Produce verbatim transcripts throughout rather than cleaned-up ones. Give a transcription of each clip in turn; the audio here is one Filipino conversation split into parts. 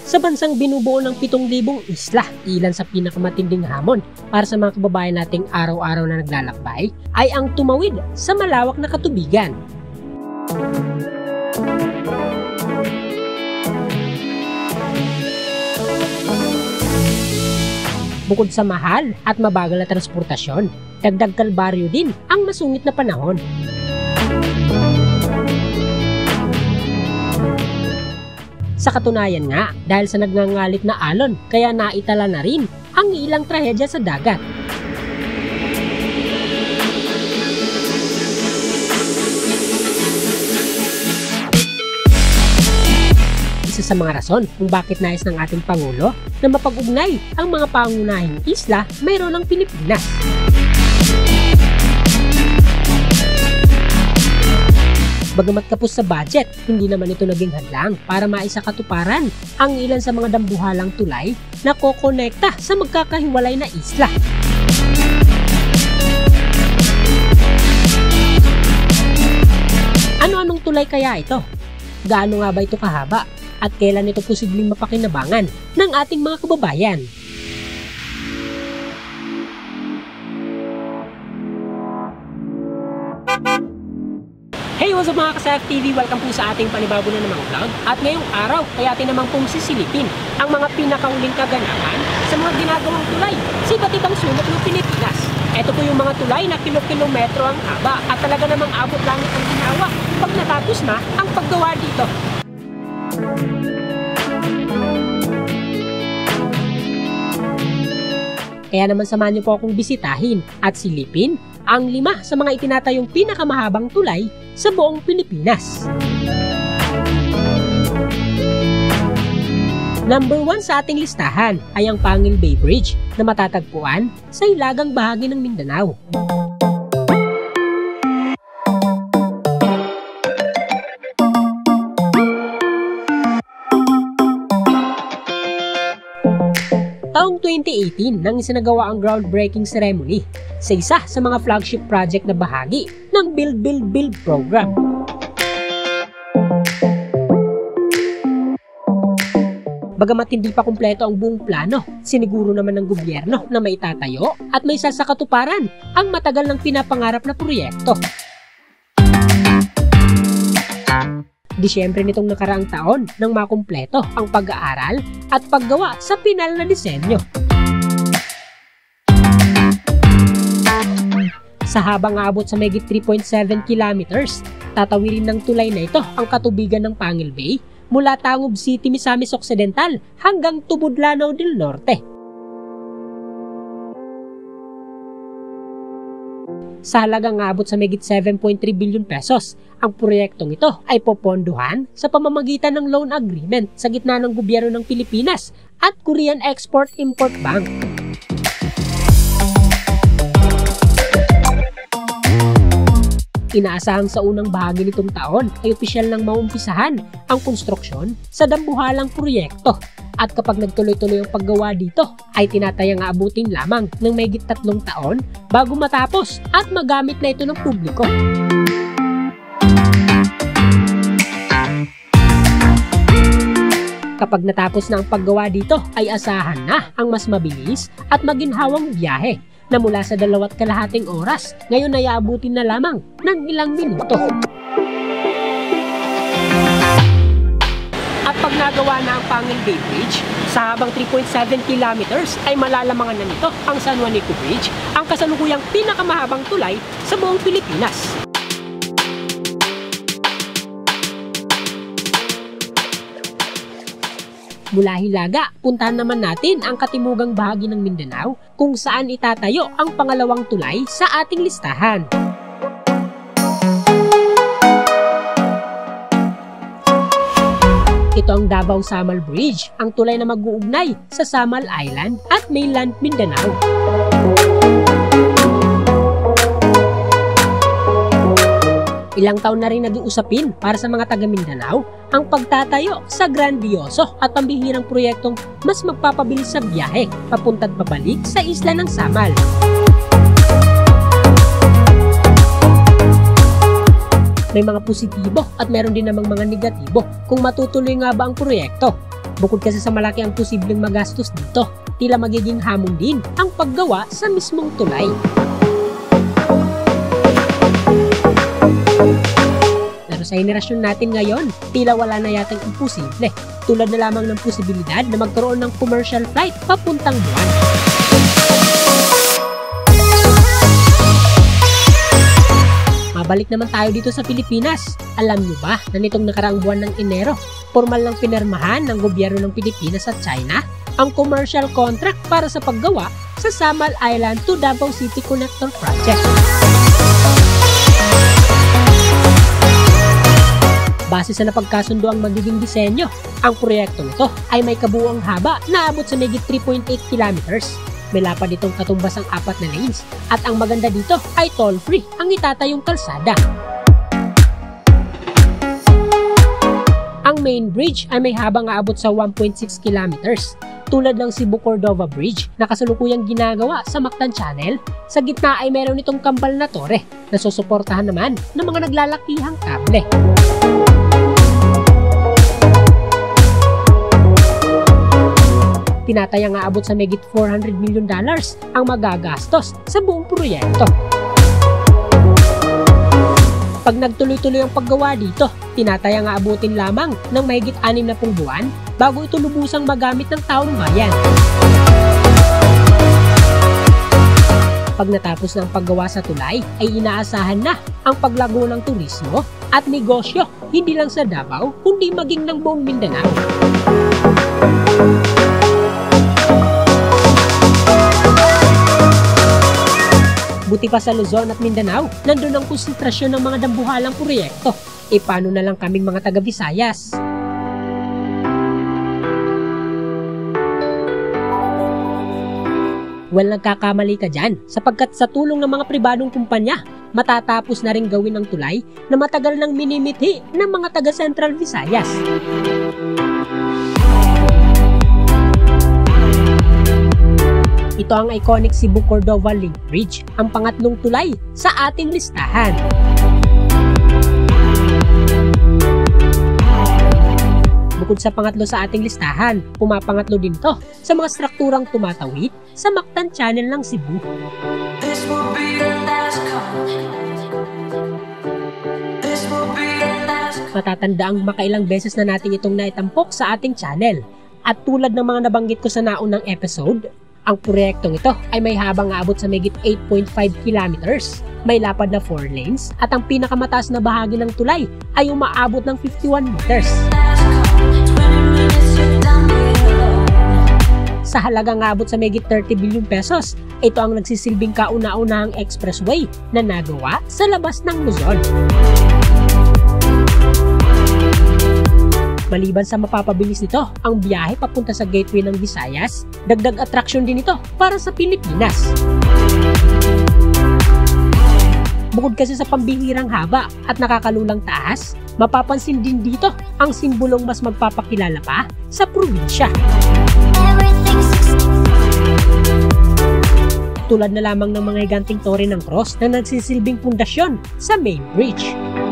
Sa bansang binubuo ng pitong libong isla, ilan sa pinakamatinding hamon para sa mga kababayan nating araw-araw na naglalakbay ay ang tumawid sa malawak na katubigan. Bukod sa mahal at mabagal na transportasyon, dagdag kalbaryo din ang masungit na panahon. Sa katunayan nga, dahil sa nagngangalit na alon, kaya naitala na rin ang ilang trahedya sa dagat. Isa sa mga rason kung bakit nais ng ating Pangulo na mapag-ugnay ang mga pangunahing isla mayroon ng Pilipinas. Bagamat kapos sa budget, hindi naman ito naging hadlang para maisakatuparan ang ilan sa mga dambuhalang tulay na kokonekta sa magkakahiwalay na isla. Ano-anong tulay kaya ito? Gaano nga ba ito kahaba? At kailan ito posibleng mapakinabangan ng ating mga kababayan? Hey, what's up mga ka-S E F T V? Welcome po sa ating panibago na namang vlog. At ngayong araw, ay atin namang pong sisilipin ang mga pinakauling kaganapan sa mga ginagawang tulay sa iba't ibang sulok ng Pilipinas. Ito po yung mga tulay na kilo-kilometro ang haba at talaga namang abot langit ang ginawa pag natapos na ang paggawa dito. Kaya naman samahan niyo po akong bisitahin at silipin ang lima sa mga itinatayong pinakamahabang tulay sa buong Pilipinas. Number one sa ating listahan ay ang Panguil Bay Bridge na matatagpuan sa hilagang bahagi ng Mindanao. Taong twenty eighteen nang isinagawa ang groundbreaking ceremony sa isa sa mga flagship project na bahagi ng Build Build Build program. Bagamat hindi pa kumpleto ang buong plano, siniguro naman ng gobyerno na maitatayo at may sasakatuparan ang matagal ng pinapangarap na proyekto. Disyembre nitong nakaraang taon nang makumpleto ang pag-aaral at paggawa sa pinal na disenyo. Sa habang aabot sa mahigit three point seven kilometers, tatawirin ng tulay na ito ang katubigan ng Panguil Bay mula Tangub City, Misamis Occidental hanggang Tubod, Lanao del Norte. Sa halagang abot sa mahigit seven point three billion pesos, ang proyektong ito ay popondohan sa pamamagitan ng loan agreement sa gitna ng gobyerno ng Pilipinas at Korean Export-Import Bank. Inaasahang sa unang bahagi nitong taon ay opisyal nang maumpisahan ang konstruksyon sa dambuhalang proyekto. At kapag nagtuloy-tuloy ang paggawa dito, ay tinatayang aabutin lamang ng mahigit tatlong taon bago matapos at magamit na ito ng publiko. Kapag natapos na ang paggawa dito, ay asahan na ang mas mabilis at maginhawang biyahe na mula sa dalawat kalahating oras, ngayon ay aabutin na lamang ng ilang minuto. At pag nagawa na ang Panguil Bay Bridge, sa habang three point seven kilometers ay malalamangan na nito ang San Juanico Bridge, ang kasalukuyang pinakamahabang tulay sa buong Pilipinas. Mula Hilaga, puntahan naman natin ang katimugang bahagi ng Mindanao kung saan itatayo ang pangalawang tulay sa ating listahan. Ito ang Davao Samal Bridge, ang tulay na mag-uugnay sa Samal Island at mainland Mindanao. Ilang taon na rin naging usapin para sa mga taga Mindanao ang pagtatayo sa grandioso at pambihirang proyektong mas magpapabilis sa biyahe papunta't pabalik sa isla ng Samal. May mga positibo at meron din namang mga negatibo kung matutuloy nga ba ang proyekto. Bukod kasi sa malaki ang posibleng magastos dito, tila magiging hamon din ang paggawa sa mismong tulay. Pero sa henerasyon natin ngayon, tila wala na yatang imposible. Tulad na lamang ng posibilidad na magkaroon ng commercial flight papuntang buwan. Mabalik naman tayo dito sa Pilipinas. Alam niyo ba na nitong nakaraang buwan ng Enero, formal lang pinirmahan ng gobyerno ng Pilipinas at China ang commercial contract para sa paggawa sa Samal Island to Davao City Connector Project. Base sa napagkasundo ang magiging disenyo, ang proyektong ito ay may kabuuang haba na abot sa mahigit three point eight kilometers. May lapad itong katumbas ang apat na lanes at ang maganda dito ay toll-free ang itatayong kalsada. Ang main bridge ay may habang aabot sa one point six kilometers. Tulad ng Cebu Cordova Bridge na kasalukuyang ginagawa sa Mactan Channel, sa gitna ay meron itong kambal na tore na susuportahan naman ng mga naglalakihang kable. Tinatayang aabot sa mahigit four hundred million dollars ang magagastos sa buong proyekto. Pag nagtuloy-tuloy ang paggawa dito, tinatayang aabutin lamang ng mahigit anim na pung buwan bago ito lubusang magamit ng taong bayan. Pag natapos na ang paggawa sa tulay, ay inaasahan na ang paglago ng turismo at negosyo, hindi lang sa Davao, kundi maging ng buong Mindanao. Buti pa sa Luzon at Mindanao, nandun ang konsentrasyon ng mga dambuhalang proyekto. E paano na lang kaming mga taga-Visayas? Well, nagkakamali ka dyan, sapagkat sa tulong ng mga pribadong kumpanya, matatapos na rin gawin ang tulay na matagal nang minimithi ng mga taga-Central Visayas. Ito ang iconic Cebu Cordova Link Bridge, ang pangatlong tulay sa ating listahan. Bukod sa pangatlo sa ating listahan, pumapangatlo din to sa mga strukturang tumatawid sa Mactan Channel ng Cebu. Matatanda ang makailang beses na natin itong naitampok sa ating channel. At tulad ng mga nabanggit ko sa naunang episode, ang proyektong ito ay may habang aabot sa mahigit eight point five kilometers, may lapad na four lanes, at ang pinakamataas na bahagi ng tulay ay umaabot ng fifty-one meters. Sa halagang aabot sa mahigit thirty billion pesos, ito ang nagsisilbing kauna-unahang expressway na nagawa sa labas ng Luzon. Maliban sa mapapabilis nito ang biyahe papunta sa gateway ng Visayas, dagdag attraction din ito para sa Pilipinas. Bukod kasi sa pambihirang haba at nakakalulang taas, mapapansin din dito ang simbolong mas magpapakilala pa sa probinsya. Tulad na lamang ng mga higanting tore ng cross na nagsisilbing pundasyon sa main bridge.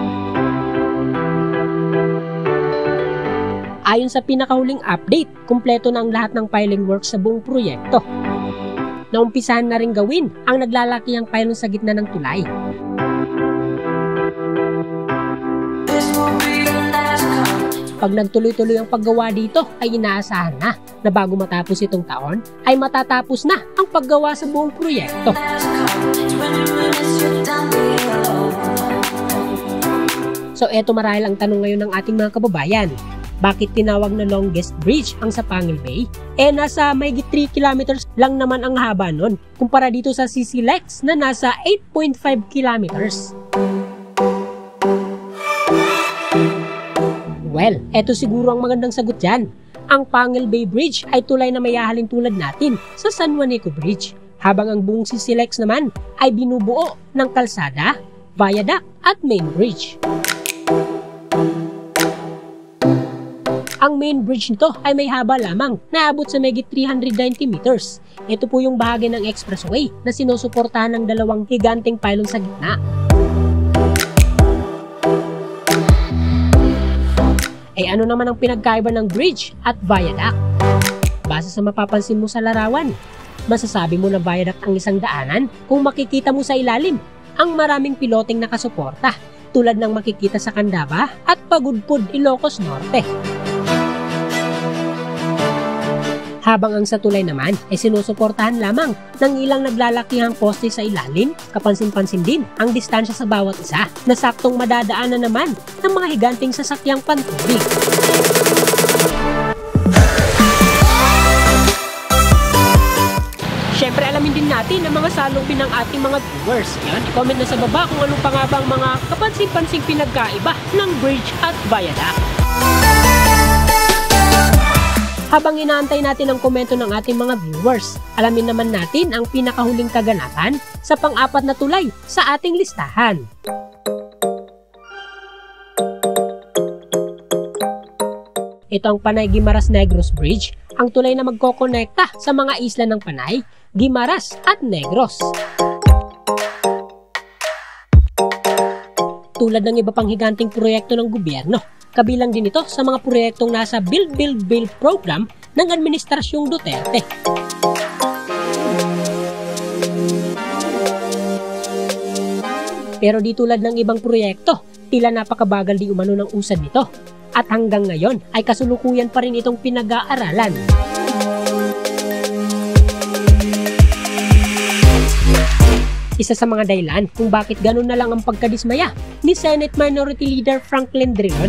Ayon sa pinakahuling update, kumpleto na ang lahat ng piling works sa buong proyekto. Naumpisahan na rin gawin ang naglalakihang pylon sa gitna ng tulay. Pag nagtuloy-tuloy ang paggawa dito, ay inaasahan na na bago matapos itong taon, ay matatapos na ang paggawa sa buong proyekto. So eto marahil ang tanong ngayon ng ating mga kababayan. Bakit tinawag na longest bridge ang sa Panguil Bay? Eh nasa mahigit three kilometers lang naman ang haba nun kumpara dito sa C C Lex na nasa eight point five kilometers. Well, eto siguro ang magandang sagot dyan. Ang Panguil Bay Bridge ay tulay na may hahalin tulad natin sa San Juanico Bridge, habang ang buong C C Lex naman ay binubuo ng kalsada, viaduct at main bridge. Ang main bridge nito ay may haba lamang na abot sa mahigit three hundred ninety meters. Ito po yung bahagi ng expressway na sinusuportahan ng dalawang higanting pylon sa gitna. Eh ano naman ang pinagkaiba ng bridge at viaduct? Base sa mapapansin mo sa larawan, masasabi mo na viaduct ang isang daanan kung makikita mo sa ilalim ang maraming piloteng nakasuporta tulad ng makikita sa Candaba at Pagudpud, Ilocos Norte. Habang ang sa tulay naman ay sinusuportahan lamang ng ilang naglalakihang poste sa ilalim, kapansin-pansin din ang distansya sa bawat isa na saktong madadaanan naman ng mga higanting sasakyang pantubig. Siyempre alamin din natin ang mga salubin ng ating mga viewers. Yan, i-comment na sa baba kung anong pa nga ba ang mga kapansin-pansing pinagkaiba ng bridge at viaduct. Habang inaantay natin ang komento ng ating mga viewers, alamin naman natin ang pinakahuling kaganapan sa pang-apat na tulay sa ating listahan. Ito ang Panay Guimaras Negros Bridge, ang tulay na magkokonekta sa mga isla ng Panay, Guimaras at Negros. Tulad ng iba pang higanting proyekto ng gobyerno, kabilang din ito sa mga proyektong nasa Build Build Build program ng Administrasyong Duterte. Pero di tulad ng ibang proyekto, tila napakabagal di umano ng usad nito. At hanggang ngayon ay kasulukuyan pa rin itong pinag-aaralan. Isa sa mga dahilan kung bakit ganun na lang ang pagkadismaya ni Senate Minority Leader Franklin Drilon.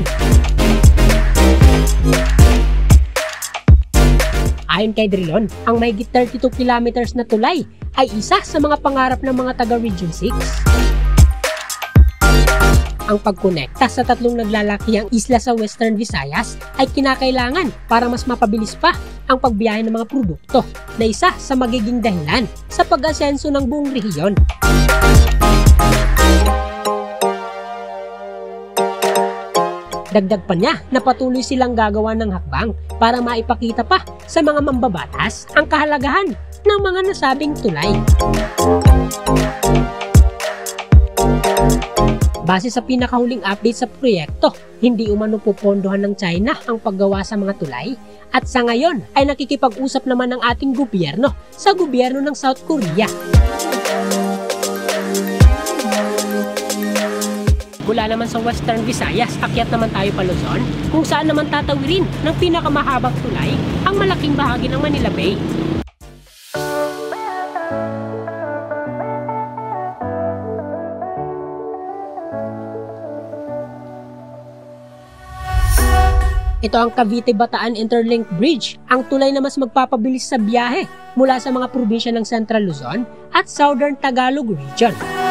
Ayon kay Drilon, ang mahigit thirty-two kilometers na tulay ay isa sa mga pangarap ng mga taga-Region six. Ang pagkonekta sa tatlong naglalakihang isla sa Western Visayas ay kinakailangan para mas mapabilis pa ang pagbiyahe ng mga produkto na isa sa magiging dahilan sa pag-asenso ng buong rehiyon. Dagdag pa niya na patuloy silang gagawa ng hakbang para maipakita pa sa mga mambabatas ang kahalagahan ng mga nasabing tulay. Base sa pinakahuling update sa proyekto, hindi umano pupondohan ng China ang paggawa sa mga tulay at sa ngayon ay nakikipag-usap naman ng ating gobyerno sa gobyerno ng South Korea. Mula naman sa Western Visayas, akyat naman tayo pa Luzon, kung saan naman tatawirin ng pinakamahabang tulay ang malaking bahagi ng Manila Bay. Ito ang Cavite-Bataan Interlink Bridge, ang tulay na mas magpapabilis sa biyahe mula sa mga probinsya ng Central Luzon at Southern Tagalog Region.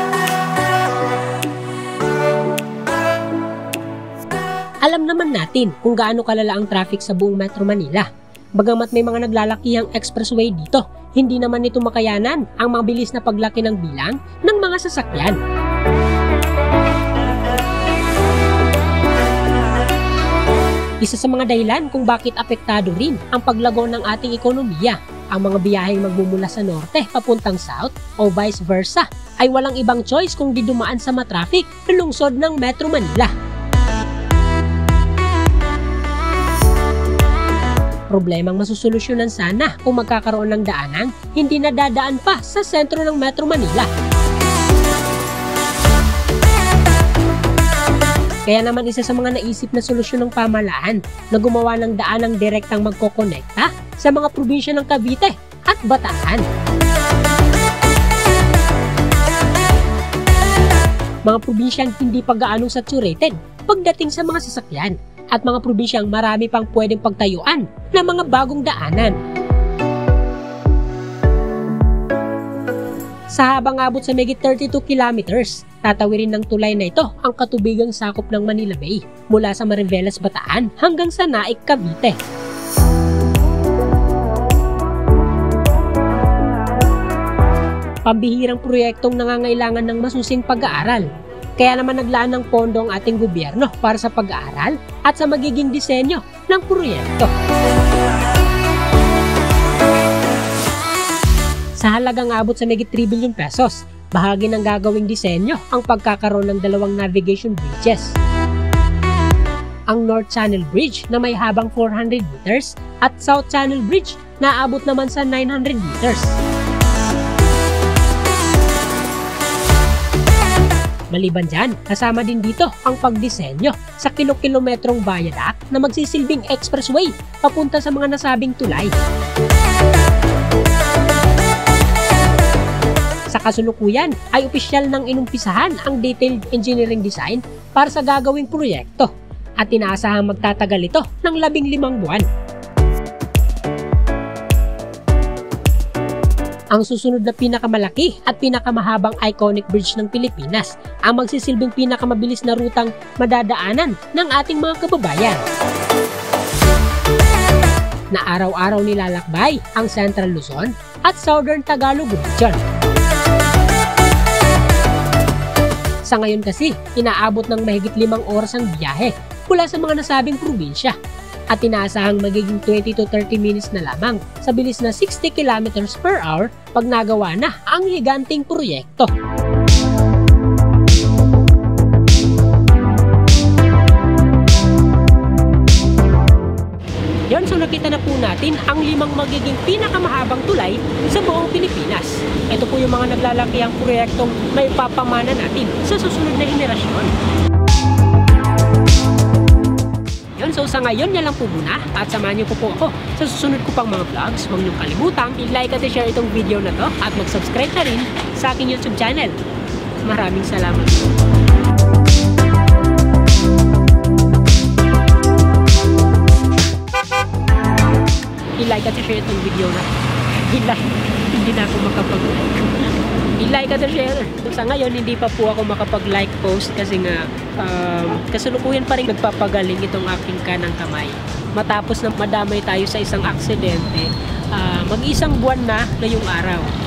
Alam naman natin kung gaano kalala ang traffic sa buong Metro Manila. Bagamat may mga naglalakihang expressway dito, hindi naman nito makayanan ang mabilis na paglaki ng bilang ng mga sasakyan. Isa sa mga dahilan kung bakit apektado rin ang paglago ng ating ekonomiya. Ang mga biyaheng magmumula sa norte papuntang south o vice versa ay walang ibang choice kung di dumaan sa matraffic na lungsod ng Metro Manila. Problemang masusolusyonan sana kung magkakaroon ng daanang hindi nadadaan pa sa sentro ng Metro Manila. Kaya naman isa sa mga naisip na solusyon ng pamahalaan na gumawa ng daanang direktang magkokonekta sa mga probinsya ng Cavite at Bataan. Mga probinsyang hindi pa gaanong saturated pagdating sa mga sasakyan at mga probinsyang marami pang pwedeng pagtayuan ng mga bagong daanan. Sa habang abot sa mahigit thirty-two kilometers, tatawirin ng tulay na ito ang katubigang sakop ng Manila Bay mula sa Mariveles, Bataan hanggang sa Naik, Cavite. Pambihirang proyektong nangangailangan ng masusing pag-aaral. Kaya naman naglaan ng pondo ang ating gobyerno para sa pag-aaral at sa magiging disenyo ng proyekto. Sa halagang abot sa mahigit three billion pesos, bahagi ng gagawing disenyo ang pagkakaroon ng dalawang navigation bridges. ang North Channel Bridge na may habang four hundred meters at South Channel Bridge na aabot naman sa nine hundred meters. Maliban dyan, kasama din dito ang pagdisenyo sa kilo-kilometrong viaduct na magsisilbing expressway papunta sa mga nasabing tulay. Sa kasulukuyan ay opisyal nang inumpisahan ang detailed engineering design para sa gagawing proyekto at inaasahang magtatagal ito ng labing limang buwan. Ang susunod na pinakamalaki at pinakamahabang iconic bridge ng Pilipinas ang magsisilbing pinakamabilis na rutang madadaanan ng ating mga kababayan. Na araw-araw nilalakbay ang Central Luzon at Southern Tagalog region. Sa ngayon kasi, inaabot ng mahigit limang oras ang biyahe mula sa mga nasabing probinsya at inaasahang magiging twenty to thirty minutes na lamang sa bilis na sixty kilometers per hour pag nagawa na ang higanting proyekto. Yon, so nakita na po natin ang limang magiging pinakamahabang tulay sa buong Pilipinas. Ito po yung mga naglalakihang proyektong may papamana natin sa susunod na henerasyon. So sa ngayon niya lang po muna at samahan niyo po po ako sa susunod ko pang mga vlogs. Huwag niyong kalimutang i-like at i-share itong video na to at mag-subscribe na rin sa aking YouTube channel. Maraming salamat. I-like at i-share itong video na I-like, hindi na ako makapag-like. I-like at i-share. Sa ngayon, hindi pa po ako makapag-like post kasi nga um, kasulukuyan pa rin nagpapagaling itong aking kanang kamay. Matapos na madamay tayo sa isang aksidente, uh, mag-isang buwan na ngayong araw.